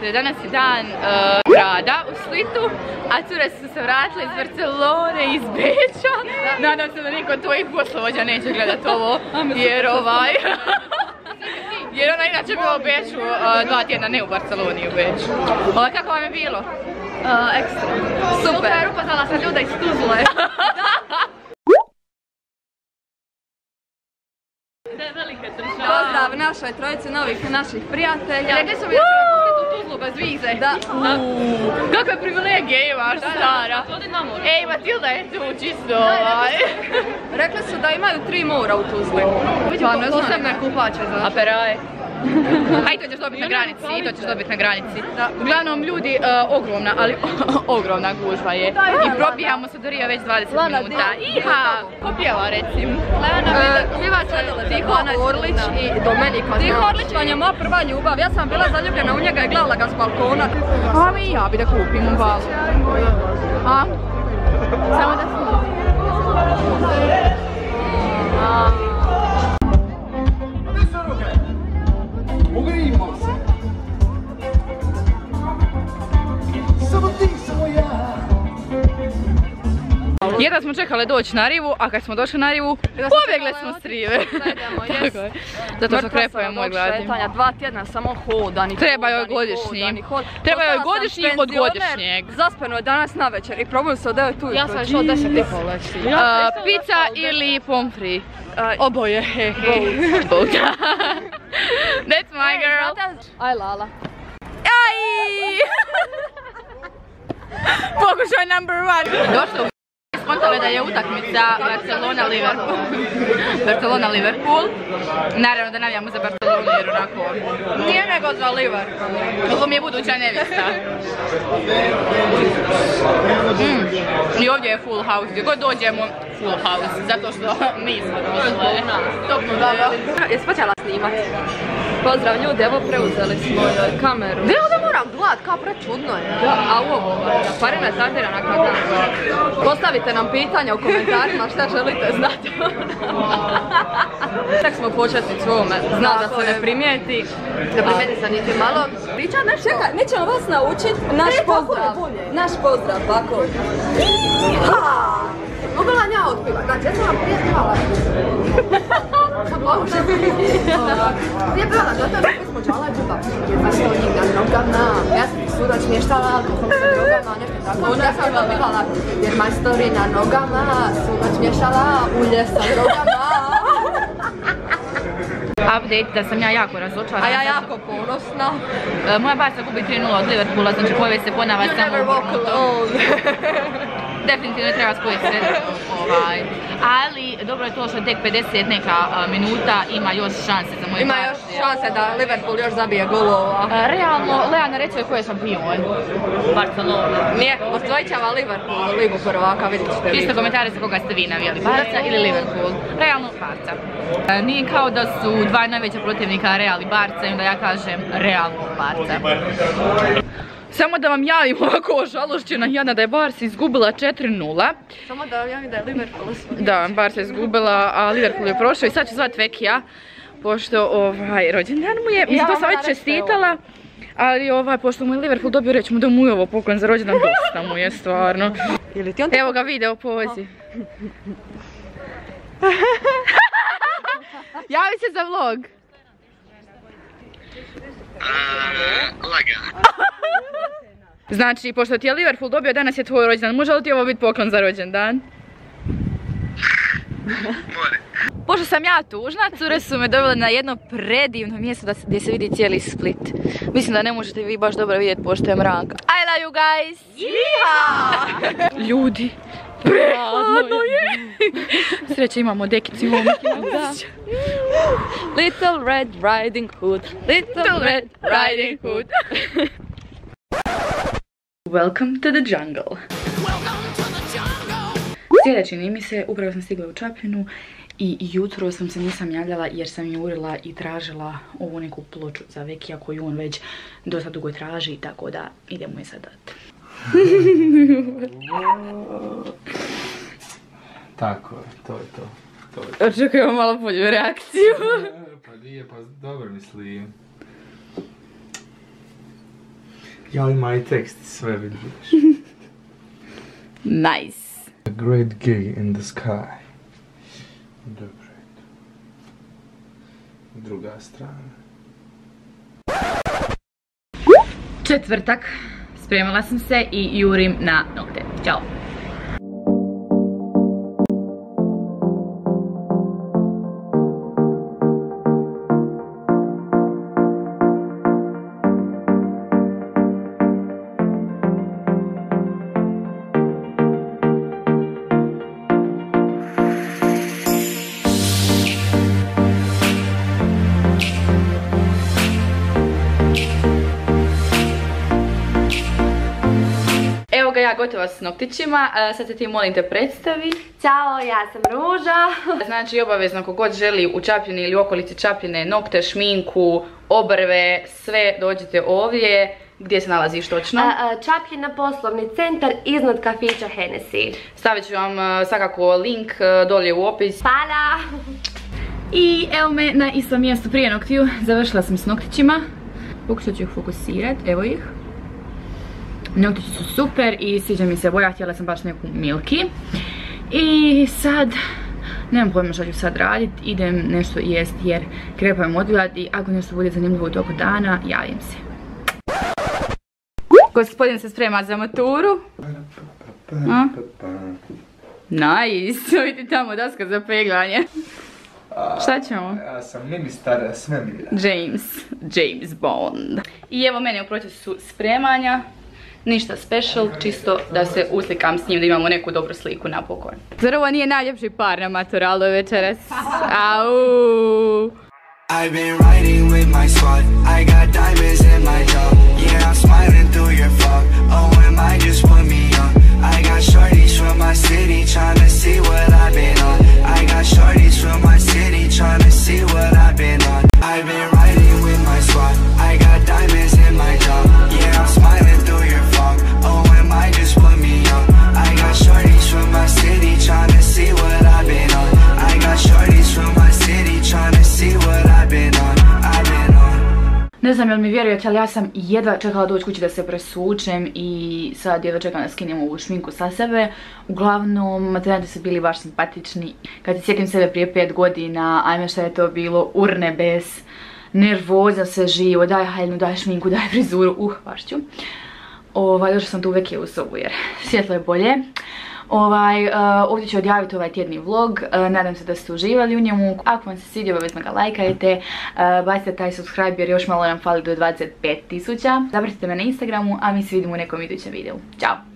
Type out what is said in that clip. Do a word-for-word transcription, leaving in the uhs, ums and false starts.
dakle, danas je dan uh, rada u Splitu, a cure su se vratile iz Barcelone, iz Beča. Nadam se da niko od tvojih poslovođa neće gledat ovo, jer ovaj... Jer ona inače bila u Beču uh, dva tjedna, ne u Barceloni, u Beču. Ovo, kako vam je bilo? Uh, ekstra. Super. Super, upoznala sam ljude iz Tuzle. Pozdrav našoj trojici novih naših prijatelja. Rekli su mi da ću vam pustiti u Tuzlu bez vize. Da. Kakve privilegije imaš, stara. Ej, Matilda je tu, čisto ovaj. Rekli su da imaju tri mora u Tuzli. Pa ne znam. Posebne kupače, znaš. A peraje. Aj, to ćeš dobiti na granici, to ćeš dobiti na granici. Uglavnom, ljudi, ogromna, ali ogromna gužva je. I probijamo se do Rio već dvadeset minuta. Iha! Ko pjeva, recimo? Pjevača Tiho Orlić i Domenika. Tiho Orlić vam je moja prva ljubav. Ja sam bila zaljubljena u njega i gledala ga s balkona. A mi ja bi da kupim u balu. A? Samo da se... Ugrimo se. Samo ti, samo ja. Jedva smo čekali doći na rivu, a kad smo došli na rivu, pobjegle smo s rive. Tako je. Zato što Krepo je moj gladnji. Dva tjedna samo hodani. Treba joj godišnji. Treba joj godišnji od godišnjeg. Zaspano je danas na večer i probam se da je tu. Ja sam išao deset i pol već. Pizza ili pomfri? Oboje. Both. That's my girl. Aj Lala. Aj! Pokušaj number one. Došlo u spontale da je utakmica Barcelona-Liverpool. Barcelona-Liverpool. Naravno da navijamo za Barcelonu jer onako... Nije nego za Liverpool. Ovo mi je buduća nevjesta. Mm. I ovdje je full house. Gdje god dođemo, full house. Zato što mi smo došli. Topno dobro. Jesi počela snimati? Pozdrav ljudi, evo preuzeli smo kameru. Gdje ovdje moram gledat, kao prečudno je. Da, a ovo, pare me tardira na kanal. Postavite nam pitanja u komentarima šta želite znati. Tak smo početni svome, zna da se ne primijeti. Ne primijeti se niti malo. Priča nešto? Čekaj, mi ćemo vas naučiti naš pozdrav. Naš pozdrav, bako. Mogu li ja otpivat? Znači, ja sam vam prije pjevala. Prije pjevala, zato je smo čala džuba. Jedna se od njih na nogama. Ja sam ih sura smještala, kako sam se nogama, nešto tako. Ja sam vam pjevala, jer majstori na nogama, sura smješala, ulje sa nogama. Update da sam ja jako razočarana. A ja jako ponosna. Moja Barca gubi tri nula od Liverpoola, znači povijest se ponavlja samo... You never walk alone. Definitivno treba spojiti sve ovaj. Ali dobro je to što tek pedeset neka minuta ima još šanse za moje Ima još šanse da Liverpool još zabije golova. Realno, Leana recuje koje sam šampion. Barcelona. Nije, osvojit će vam Liverpool u ligu prvaka, vidit ćete vi. Pišite komentare za koga ste vi navijali, Barca ili Liverpool. Realno Barca. Nije kao da su dva najveća protivnika Real i Barca i onda ja kažem realno Barca. Samo da vam javim ovako žalošćena Jana da je Barca izgubila četiri nula. Samo da vam javim da je Liverpool osvojio. Da, Barca je izgubila, a Liverpool je prošao i sad ću zvati Vekija. Pošto ovaj rođendan mu je, mislim to sam već čestitala. Ali ovaj, pošto mu je Liverpool dobio, reći mu da mu je ovo poklon za rođendan, dosta mu je stvarno. Evo ga video pozi. Javi se za vlog. Lagano. Znači, pošto ti je Liverpool dobio, danas je tvoj rođendan, može li ti ovo biti poklon za rođendan? More. Pošto sam ja tužna, cure su me dovele na jedno predivno mjesto da, gdje se vidi cijeli Split. Mislim da ne možete vi baš dobro vidjeti pošto je mrak. I love you guys! Yeah! Ljudi, prehladno je! Sreće imamo dekicu, imamo Mickey. Little Red Riding Hood, Little Red Riding Hood. Welcome to the jungle. Sjeda čini mi se, upravo sam stigla u Čapljinu i jutro sam se nisam javljala jer sam jurila i tražila ovu neku ploču za Vekija koju on već dosta dugo traži, tako da idemo je sad dati. Tako je, to je to. to, je to. Očekujemo malo bolju reakciju. Pa nije, pa dobro mislim. Ja, ima i tekst, sve vidiš. Nice. A great gig in the sky. Dobro je to. Druga strana. Četvrtak. Spremala sam se i jurim na nokte. Ćao. Evo ga ja gotova s noktićima, sad se ti molim te predstavi. Ćao, ja sam Ruža. Znači obavezno ako god želi u Čapljini ili okolici Čapljine nokte, šminku, obrve, sve dođite ovdje. Gdje se nalaziš točno? Čapljina poslovni centar iznad kafića Hennessy. Stavit ću vam svakako link dolje u opis. Hvala! I evo me na istom mjestu prije noktiju. Završila sam s noktićima. Pokušat ću ih fokusirati, evo ih. Noktići su super i sviđa mi se boja, htjela sam baš neku milky. I sad, nemam pojma što ću sad radit, idem nešto jest jer krepam odgledati i ako nešto bude zanimljivo u toku dana, javim se. Gospodin se sprema za maturu. Nice, vidi tamo daska za peglanje. Šta ćemo? Ja sam ministar svemira. James, James Bond. I evo mene u procesu spremanja. Ništa special, čisto da se uslikam s njim, da imamo neku dobru sliku napokon. Zar ovo nije najljepši par na maturalu večeras? Au! I've been riding with my squad. I got diamonds in my jaw. Yeah, I'm smiling through your fog. Oh, am I just put me on? I got shorties from my city tryna see what I've been on. I got shorties from my city tryna see what I've been on. I've been riding with my squad. I got diamonds in my jaw. Yeah, I'm smiling through your fog. Oh, am I just put me on? I got shorties from my city tryna see what I've been on. I got shorties from my city tryna see what I've been on. I've been on. Ne znam jel mi vjerujete, ali ja sam jedva čekala doći kući da se presučem i sad jedva čekam da skinem ovu šminku sa sebe. Uglavnom, materijali su bili baš simpatični. Kad se sjetim sebe prije pet godina, ajme šta je to bilo, urnebes, nervoza se živo, daj haljnu, daj šminku, daj frizuru, uh, baš ću. Ovaj, došla sam tu uvijek u sobu jer svjetlo je bolje. Ovaj, uh, ovdje ću odjaviti ovaj tjedni vlog, uh, nadam se da ste uživali u njemu. Ako vam se svidio, obavezno ga lajkajte, uh, bacite taj subscribe jer još malo nam fali do dvadeset pet tisuća. Zapratite me na Instagramu, a mi se vidimo u nekom idućem videu. Ćao!